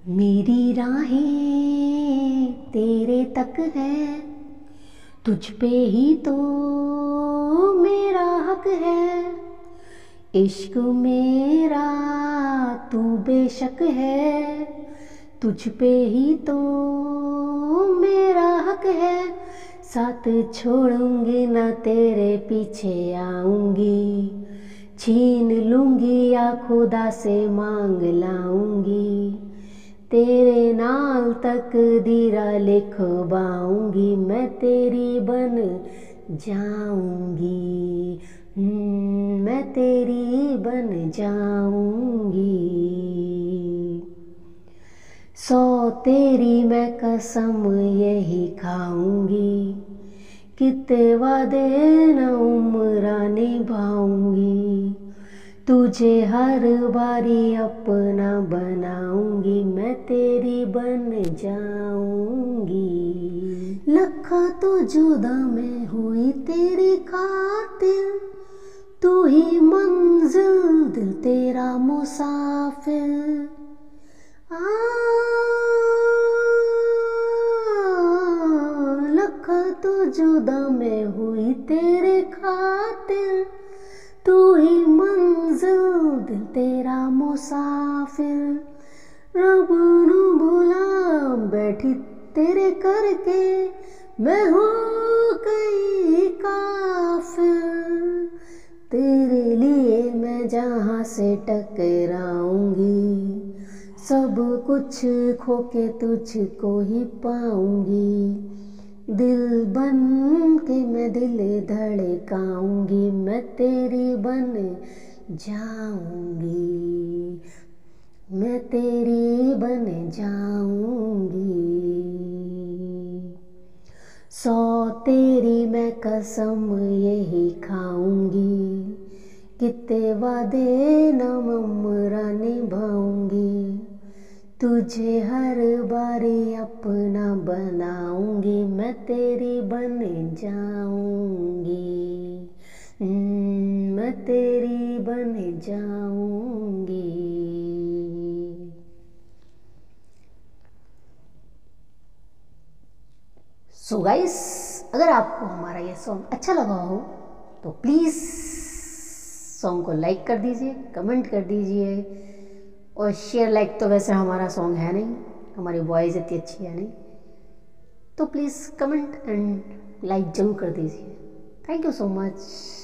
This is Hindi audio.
मेरी राहें तेरे तक है, तुझ पे ही तो मेरा हक है। इश्क मेरा तू बेशक है, तुझ पे ही तो मेरा हक है। साथ छोड़ूंगी ना तेरे पीछे आऊंगी, छीन लूंगी या खुदा से मांग लाऊंगी। तेरे नाल तकदीरा लिखवाऊंगी, मैं तेरी बन जाऊंगी। मैं तेरी बन जाऊंगी। सौ तेरी मैं कसम यही खाऊंगी, कितने वादे न उम्र निभाऊंगी। तुझे हर बारी अपना बनाऊंगी, मैं तेरी बन जाऊंगी। लखा तो जुदा मैं हुई तेरी खातिर, तू ही मंजिल दिल तेरा मुसाफिर। लखा तो जुदा मैं हुई तेरे खातिर, तू ही मंजिल दिल तेरा मुसाफिर। रब नू भुला बैठी तेरे करके, मैं हो गई काफिर। तेरे लिए मैं जहाँ से टकराऊंगी, सब कुछ खो के तुझको ही पाऊंगी। दिल बन के मैं दिल धड़काऊंगी, मैं तेरी बन जाऊंगी। मैं तेरी बन जाऊंगी। सौ तेरी मैं कसम यही खाऊंगी, कितने वादे न उम्र निभाऊंगी। तुझे हर बारी अपना बनाऊंगी, मैं तेरी बन जाऊंगी। मैं तेरी बन जाऊंगी। सो गाइस, अगर आपको हमारा ये सॉन्ग अच्छा लगा हो तो प्लीज़ सॉन्ग को लाइक कर दीजिए, कमेंट कर दीजिए और शेयर। लाइक तो वैसे हमारा सॉन्ग है नहीं, हमारी वॉइस इतनी अच्छी है नहीं, तो प्लीज़ कमेंट एंड लाइक ज़रूर कर दीजिए। Thank you so much.